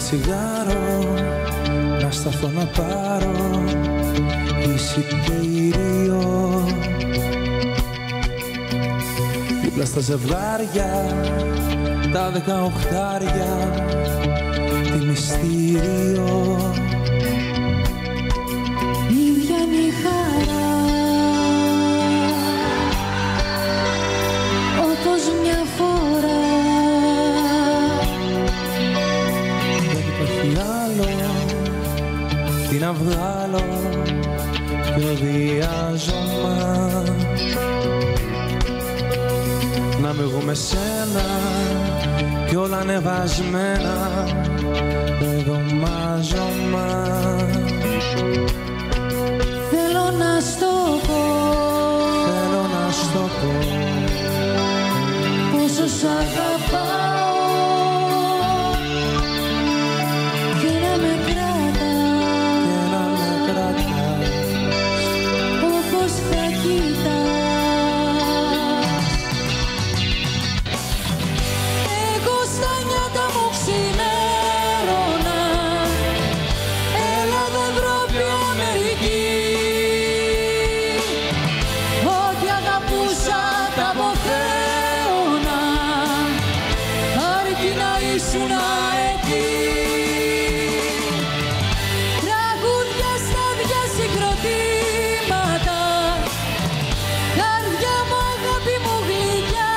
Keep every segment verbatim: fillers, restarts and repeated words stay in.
τσιγάρο, να σταθώ να πάρω εισιτήριο. Δίπλα στα ζευγάρια, τα δεκαοχτάρια, τι μυστήριο. Ίδια είναι η χαρά, όπως μια φορά. Δεν υπάρχει άλλο, τι να βγάλω πιο διάζωμα. Να με εγώ με σένα κι όλα ανεβασμένα εδώ μάζωμα. Θέλω να στο πω, θέλω να στο πω πόσο σ' αγαπάω και να με κρατάς, και να με κρατάς όπως θα κοιτάς. Εγώ στα νιάτα μου ξημέρωνα, Ελλάδα, Ευρώπη, Αμερική. Ό,τι αγαπούσα τα αποθέωνα, αρκεί να ήσουνα εκεί. Τραγούδια, στάδια, συγκροτήματα, καρδιά μου, αγάπη μου γλυκιά.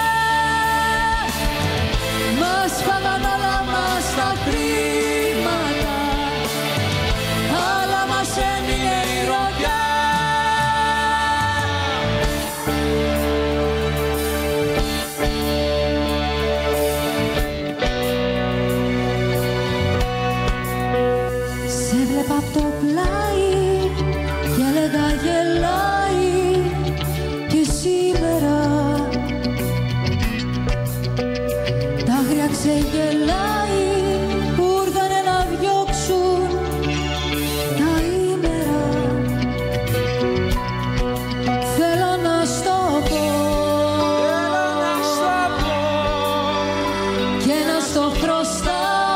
Μας φάγαν όλα μας τα χρήματα, αλλά μας έμεινε η ροδιά. Σε βλέπα απ' το πλάι και έλεγα γελάει και σήμερα τα άγρια ξεγελάει που ήρθανε να διώξουν τα ήμερα. Θέλω να στο πω, θέλω να στο πω και να στο χρωστάω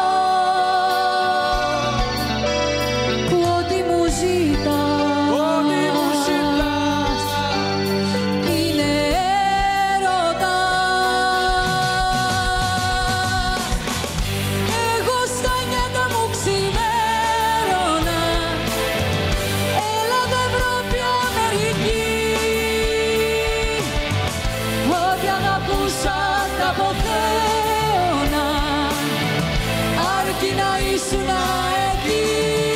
που ό,τι μου ζητάς, ό,τι μου ζητάς είναι έρωτα. Εγώ στα νιάτα μου ξημέρωνα, Ελλάδα, Ευρώπη, Αμερική. Ό,τι αγαπούσα τα αποθέωνα, αρκεί να ήσουνα εκεί.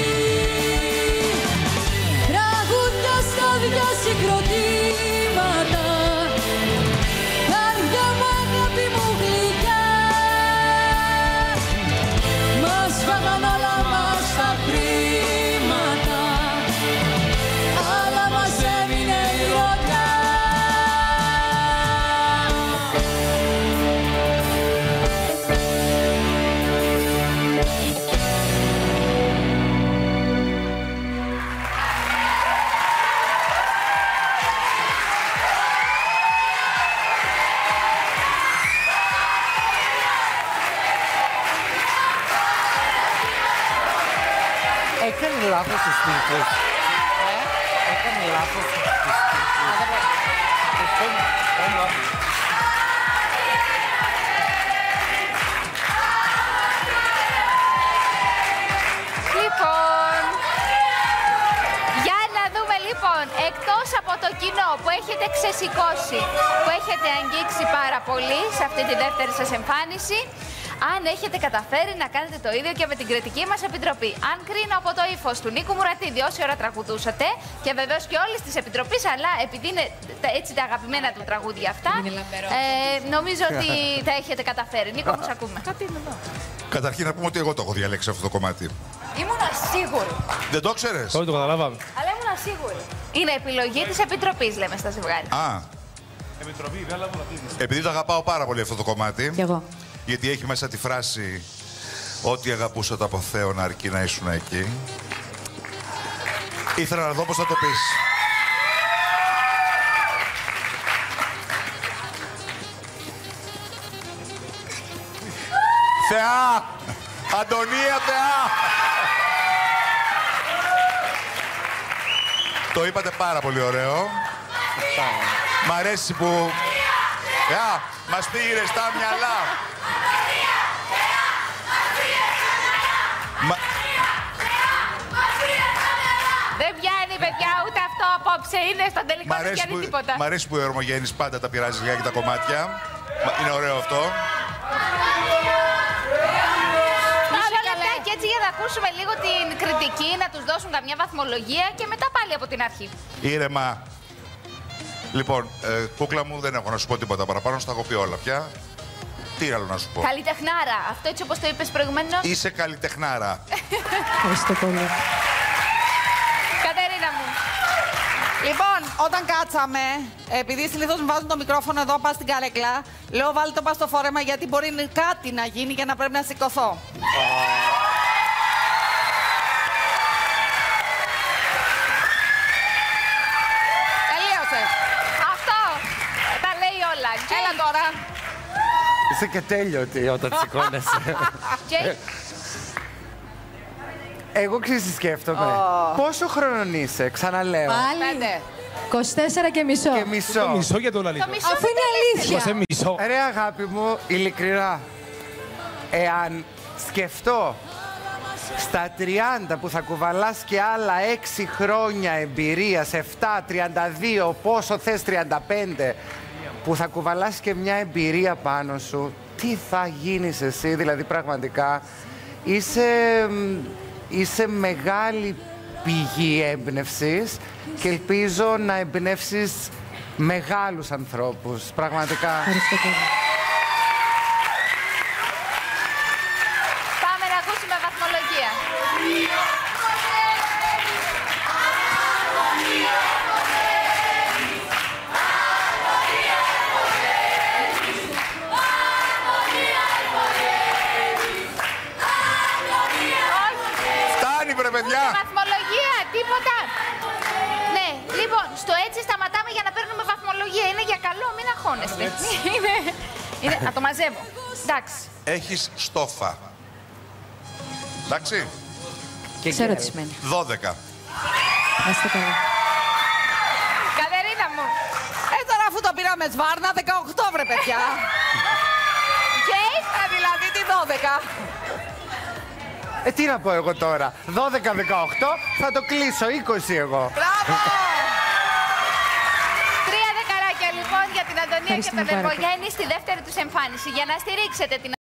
Τραγούδια, στάδια, συγκροτήματα, καρδιά μου, αγάπη μου γλυκιά. Μας φάγαν όλα μας τα χρήματα, αλλά μας έμεινε η ροδιά. Έκανε λάθος στους τίτλους. Ε, έκανε λάθος στους τίτλους. Λοιπόν, για να δούμε λοιπόν, εκτός από το κοινό που έχετε ξεσηκώσει, που έχετε αγγίξει πάρα πολύ σε αυτή τη δεύτερη σας εμφάνιση, αν έχετε καταφέρει να κάνετε το ίδιο και με την κριτική μας επιτροπή. Αν κρίνω από το ύφος του Νίκου Μουρατίδη όση ώρα τραγουδούσατε, και βεβαίως και όλης της επιτροπής, αλλά επειδή είναι έτσι τα αγαπημένα του τραγούδια αυτά, ε, νομίζω ότι τα έχετε καταφέρει. Νίκο, μου σ' ακούμε. Κάτι είναι εδώ. Καταρχήν να πούμε ότι εγώ το έχω διαλέξει αυτό το κομμάτι. Ήμουνα σίγουρη. Δεν το ξέρεις? Όχι, το καταλάβαμε. Αλλά ήμουνα σίγουρη. Είναι επιλογή της επιτροπής, λέμε στα ζευγάρια. Α. Επιτροπή, δεν λάβω να πίνεις. Επειδή το αγαπάω πάρα πολύ αυτό το κομμάτι. Κι εγώ. Γιατί έχει μέσα τη φράση «Ό,τι αγαπούσα το αποθέωνα αρκεί να ήσουν εκεί». Ήθελα να δω πώς θα το πεις. Θεά! Αντωνία Θεά. Το είπατε πάρα πολύ ωραίο. Μ' αρέσει που... Θεά, μας πήγε στα μυαλά. Μα... Δεν πιάνει, παιδιά, ούτε αυτό απόψε είναι. Στο τελικό δεν πιάνει τίποτα. Μ' αρέσει που η Ορμογέννης πάντα τα πειράζει λιγάκι τα κομμάτια. Είναι ωραίο αυτό. Μισό λεπτάκι έτσι για να ακούσουμε λίγο την κριτική, να τους δώσουν καμιά βαθμολογία και μετά πάλι από την αρχή. Ήρεμα. Λοιπόν, ε, κούκλα μου, δεν έχω να σου πω τίποτα παραπάνω, στα έχω πει όλα πια. Τι άλλο να σου πω. Καλλιτεχνάρα. Αυτό έτσι όπως το είπες προηγουμένως. Είσαι καλλιτεχνάρα. Ευχαριστώ πολύ. Κατερίνα μου. Λοιπόν, όταν κάτσαμε, επειδή συνήθως μου βάζουν το μικρόφωνο εδώ, πας στην καρέκλα, λέω βάλτε το πας στο φόρεμα γιατί μπορεί κάτι να γίνει και να πρέπει να σηκωθώ. Τελείωσε. Αυτό τα λέει όλα. Έλα τώρα. Είσαι και τέλειωτη όταν σηκώνεσαι. Τζέι. Εγώ ξέρεις τι σκέφτομαι. Πόσο χρονών είσαι, ξαναλέω. Πέντε. είκοσι τέσσερα και μισό. Και μισό. Μισό για το λαλίδο. Το μισό Αφού δεν είναι αλήθεια. Σε μισό. Ρε αγάπη μου, ειλικρινά, εάν σκεφτώ στα τριάντα που θα κουβαλάς και άλλα έξι χρόνια εμπειρίας, επτά, τριάντα δύο, πόσο θες, τριάντα πέντε, που θα κουβαλάς και μια εμπειρία πάνω σου, τι θα γίνεις εσύ, δηλαδή πραγματικά είσαι, είσαι μεγάλη πηγή έμπνευσης και ελπίζω να εμπνεύσεις μεγάλους ανθρώπους, πραγματικά. Ευχαριστώ πολύ. Πάμε να ακούσουμε βαθμολογία. Φτάνει, βρε παιδιά! Βαθμολογία, τίποτα. Ναι, λοιπόν, στο έτσι σταματάμε για να παίρνουμε βαθμολογία. Είναι για καλό, μην αγχώνεστε. είναι, είναι, να το μαζεύω. Εντάξει. Έχεις στόφα. Εντάξει. Και Ξέρω τι γέλ. σημαίνει. δώδεκα. Να είστε καλά. Κατερίνα μου. Ε, τώρα αφού το πήραμε σβάρνα, δεκαοκτώ βρε παιδιά. Τζέι. Ε, δηλαδή τι δώδεκα. Ε, τι να πω εγώ τώρα. δώδεκα δεκαοκτώ, θα το κλείσω. είκοσι εγώ. Μπράβο. Τρία δεκαράκια λοιπόν για την Αντωνία και Ευχαριστούμε τον πάρα πολύ. Ερμογέννη στη δεύτερη τους εμφάνιση. Για να στηρίξετε την